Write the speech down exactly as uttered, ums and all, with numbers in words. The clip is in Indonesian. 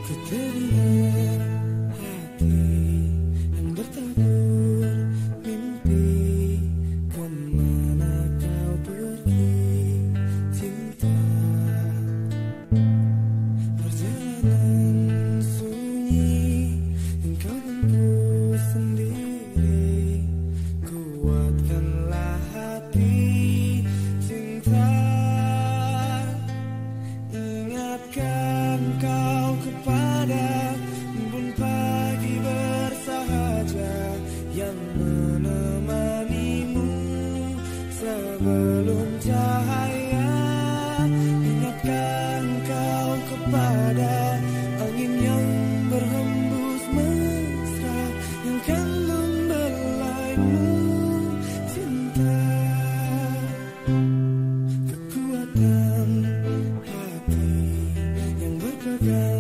Terdengar hati yang bertabur mimpi, kemana kau pergi cinta? Perjalanan sunyi yang kau tempuh sendiri, kuatkanlah hati cinta. Ingatkan kau kepada embun pagi bersahaja yang menemanimu sebelum cahaya. Ingatkan kau kepada angin yang berhembus mesra yang kan membelaimu cinta. Kekuatan hati yang berpegang